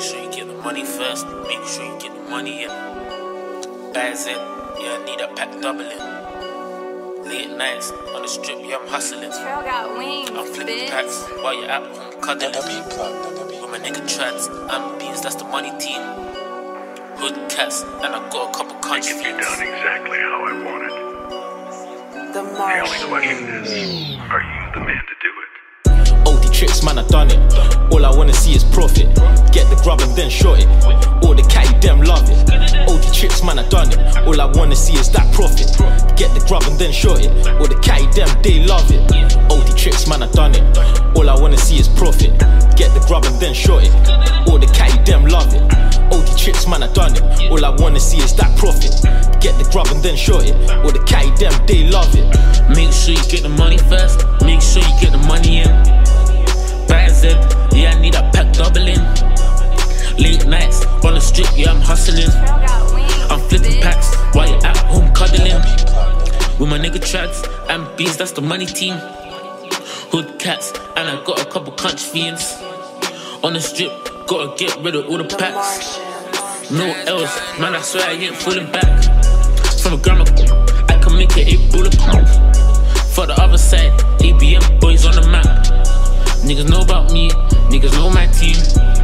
sure you get the money first. Make sure you get the money in. Bags in, yeah, I need a pack doubling. Late nights on the strip, yeah, I'm hustling. Trail got wings, I'm flipping bitch. packs while you're at home cuddling. With my nigga Trads and beans, that's the money team. Hood cats, and I got a couple country It can be fiends. done exactly how I want it. The The only Martian. question is, are you the man to do it? OD tricks, man, I done it. All I wanna see is profit. Get the grub and then short it. All the catty, them love it. OD tricks, man, I done it. All I wanna see is that profit. Get the grub and then short it. All the catty, them, they love it. OD tricks, man, I done it. All I wanna see is profit. Get the grub and then short it. All the catty, them love it. OD tricks, man, I done it. All I wanna see is that profit. Get the grub and then short it. All the catty, them, they love it. Make sure you get the money first. Make sure you get the money in. Bags in, yeah, I need a pack doubling. Late nights on the strip, yeah, I'm hustling. Trail got wings, I'm flipping bitch. packs while you're at home cuddling. With my nigga Trads and beans, that's the money team. Hood cats, and I got a couple country fiends. On the strip, gotta get rid of all the The packs. Martian. No else, man, I swear I ain't falling back. From a grandma, I can make it 8 bulletproof. For the other side, ABM boys on the map. Niggas know about me, niggas know my team.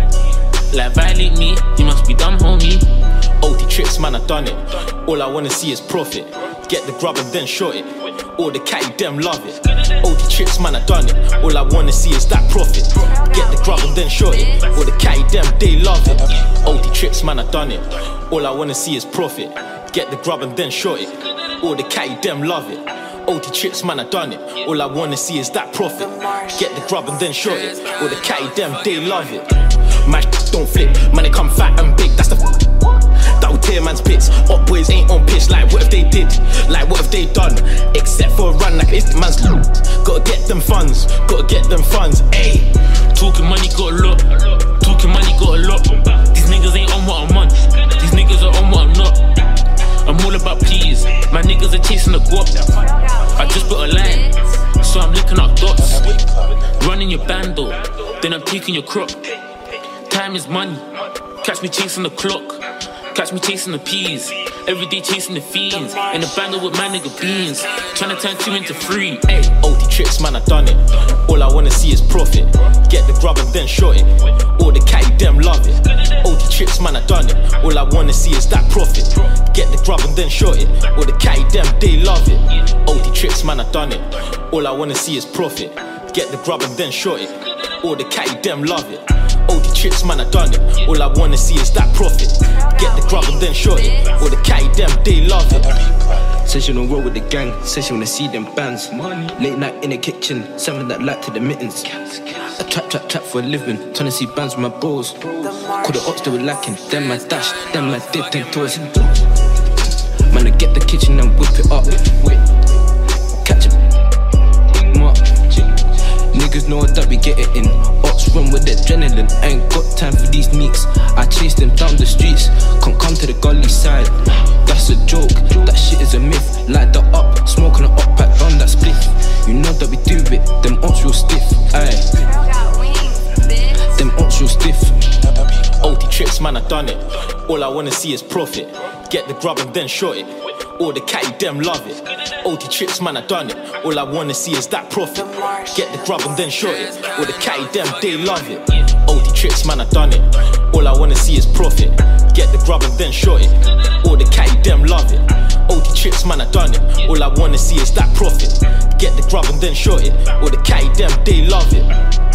Like violate me, you must be dumb, homie. OD tricks, man, I done it. All I wanna see is profit. Get the grub and then short it. All the catty, them love it. OD tricks, man, I done it. All I wanna see is that profit. Get the grub and then short it. All the catty, them, they love it. OD tricks, man, I done it. All I wanna see is profit. Get the grub and then short it. All the catty, them love it. OD tricks, man, I done it. All I wanna see is that profit. Get the grub and then short it. All the catty, them, they love it. My don't flip, man, they come fat and big, that's the that will tear man's pits. Up boys ain't on pitch, like what if they did? Like what if they done? Except for a run, like if man's gotta get them funds, gotta get them funds, ayy. Talking money got a lot, talking money got a lot. These niggas ain't on what I'm on, these niggas are on what I'm not. I'm all about peas, my niggas are chasing the guap. I just put a line, so I'm licking up dots. Running your bando, then I'm taking your crop. Time is money, catch me chasing the clock. Catch me chasing the peas, every day chasing the fiends. In the bando with my nigga beans, tryna turn 2 into 3. Ayy, OD tricks, man, I done it. All I wanna see is profit. Get the grub and then short it. All the catty, them love it. OD tricks, man, I done it. All I wanna see is that profit. Get the grub and then short it. All the catty, them, they love it. OD tricks, man, I done it. All I wanna see is profit. Get the grub and then short it. All the catty, them love it. OD tricks, man, I done it. All I wanna see is that profit. Get the grub and then short it. All the catty, them, they love it. Says she don't roll with the gang, says she wanna see them bands. Late night in the kitchen, serving that light to the mittens. I trap for a living, trying to see bands with my bros. Call the ops, they were lacking, them man dash, them man did think toys. Man, I get the kitchen and whip it up. Catch it, niggas know that we get it in. Ops run with the adrenaline, I ain't got time for these neeks. I chase them down the streets, can't come to the gully side. That's a joke, that shit is a myth. Light that up, smoking an up pack, run that spliff. You know that we do it, them ops real stiff. Aye, Trail got wings, bitch. them ops real stiff. OD tricks, man, I done it. All I wanna see is profit. Get the grub and then short it. All the catty, them love it. OD tricks, man, I done it. All I wanna see is that profit. Get the grub and then short it. All the catty, them, they love it. OD tricks, man, I done it. All I wanna see is profit. Get the grub and then short it. All the catty, them love it. OD tricks, man, I done it. All I wanna see is that profit. Get the grub and then short it. All the catty, them, they love it.